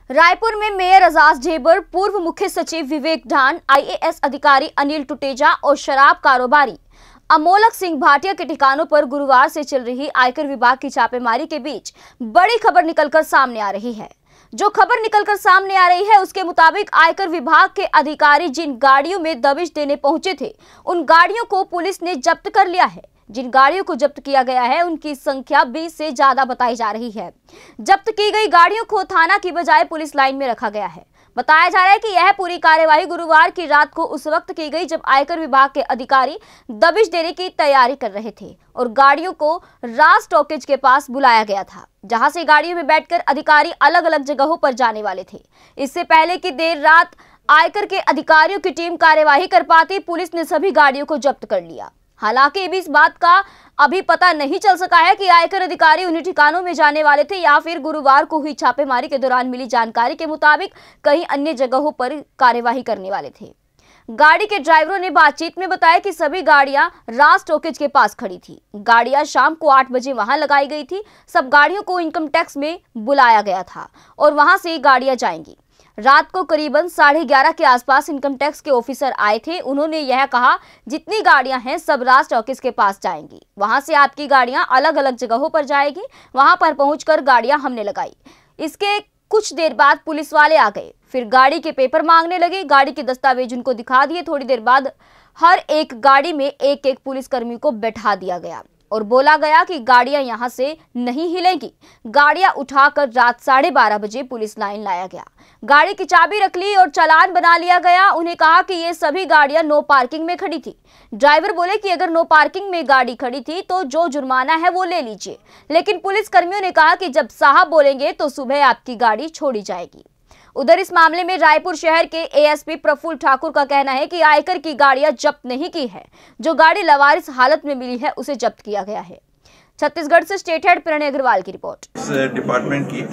रायपुर में मेयर एजाज ढेबर, पूर्व मुख्य सचिव विवेक ढान, आईएएस अधिकारी अनिल टुटेजा और शराब कारोबारी अमोलक सिंह भाटिया के ठिकानों पर गुरुवार से चल रही आयकर विभाग की छापेमारी के बीच बड़ी खबर निकलकर सामने आ रही है। जो खबर निकलकर सामने आ रही है उसके मुताबिक आयकर विभाग के अधिकारी जिन गाड़ियों में दबिश देने पहुंचे थे उन गाड़ियों को पुलिस ने जब्त कर लिया है। जिन गाड़ियों को जब्त किया गया है उनकी संख्या 20 से ज्यादा बताई जा रही है। जब्त की गई गाड़ियों को थाना की बजाय पुलिस लाइन में रखा गया है। बताया जा रहा है कि यह पूरी कार्यवाही गुरुवार की रात को उस वक्त की गई जब आयकर विभाग के अधिकारी दबिश देने की तैयारी कर रहे थे और गाड़ियों को राज स्टॉपेज के पास बुलाया गया था, जहां से गाड़ियों में बैठकर अधिकारी अलग अलग जगहों पर जाने वाले थे। इससे पहले की देर रात आयकर के अधिकारियों की टीम कार्यवाही कर पाती पुलिस ने सभी गाड़ियों को जब्त कर लिया। हालांकि इस बात का अभी पता नहीं चल सका है कि आयकर अधिकारी उन्हीं ठिकानों में जाने वाले थे या फिर गुरुवार को हुई छापेमारी के दौरान मिली जानकारी के मुताबिक कहीं अन्य जगहों पर कार्यवाही करने वाले थे। गाड़ी के ड्राइवरों ने बातचीत में बताया कि सभी गाड़ियां राज स्टॉपेज के पास खड़ी थी। गाड़ियां शाम को 8 बजे वहां लगाई गई थी। सब गाड़ियों को इनकम टैक्स में बुलाया गया था और वहां से गाड़ियां जाएंगी। रात को करीबन 11:30 के आसपास इनकम टैक्स के ऑफिसर आए थे। उन्होंने यह कहा, जितनी गाड़ियां हैं सब राज स्टॉपेज के पास जाएंगी, वहां से आपकी गाड़ियां अलग अलग जगहों पर जाएगी। वहां पर पहुंचकर गाड़ियां हमने लगाई। इसके कुछ देर बाद पुलिस वाले आ गए, फिर गाड़ी के पेपर मांगने लगे। गाड़ी के दस्तावेज उनको दिखा दिए। थोड़ी देर बाद हर एक गाड़ी में एक एक पुलिसकर्मी को बैठा दिया गया और बोला गया कि गाड़ियां यहां से नहीं हिलेंगी। गाड़ियां उठाकर रात 12:30 बजे पुलिस लाइन लाया गया। गाड़ी की चाबी रख ली और चालान बना लिया गया। उन्हें कहा कि ये सभी गाड़ियां नो पार्किंग में खड़ी थी। ड्राइवर बोले कि अगर नो पार्किंग में गाड़ी खड़ी थी तो जो जुर्माना है वो ले लीजिए, लेकिन पुलिस कर्मियों ने कहा कि जब साहब बोलेंगे तो सुबह आपकी गाड़ी छोड़ी जाएगी। उधर इस मामले में रायपुर शहर के एएसपी प्रफुल्ल ठाकुर का कहना है कि आयकर की गाड़ियां जब्त नहीं की है। जो गाड़ी लवारिस हालत में मिली है उसे जब्त किया गया है। छत्तीसगढ़ से स्टेट हेड प्रणय अग्रवाल की रिपोर्ट। इस डिपार्टमेंट की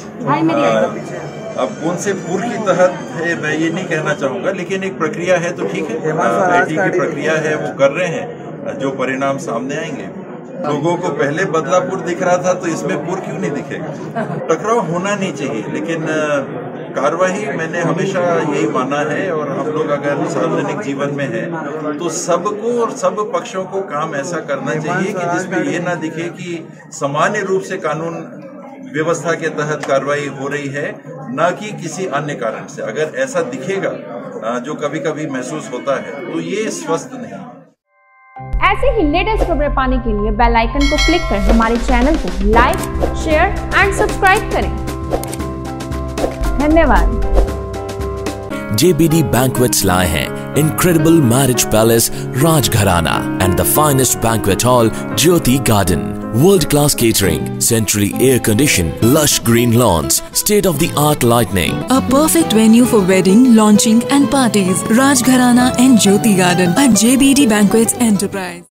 अब कौन से पूर्व के तहत है मैं ये नहीं कहना चाहूँगा, लेकिन एक प्रक्रिया है तो ठीक है। आईटी की प्रक्रिया है वो कर रहे हैं। जो परिणाम सामने आएंगे, लोगों को पहले बदलापुर दिख रहा था तो इसमें पूर्व क्यों नहीं दिखेगा। टकराव होना नहीं चाहिए, लेकिन कार्रवाई मैंने हमेशा यही माना है। और हम लोग अगर सार्वजनिक जीवन में है तो सबको और सब पक्षों को काम ऐसा करना चाहिए कि जिसमें ये ना दिखे कि सामान्य रूप से कानून व्यवस्था के तहत कार्रवाई हो रही है, न कि किसी अन्य कारण से। अगर ऐसा दिखेगा जो कभी कभी महसूस होता है तो ये स्वस्थ नहीं है। ऐसे ही लेटेस्ट खबरें पाने के लिए बेल आइकन को क्लिक कर हमारे चैनल को लाइक, शेयर एंड सब्सक्राइब करें। धन्यवाद। JBD Banquets लाए हैं Incredible Marriage Palace Rajgharana and the finest banquet hall Jyoti Garden. World-class catering, centrally air-conditioned, lush green lawns, state-of-the-art lighting. A perfect venue for wedding, launching and parties. Rajgharana and Jyoti Garden at JBD Banquets Enterprise.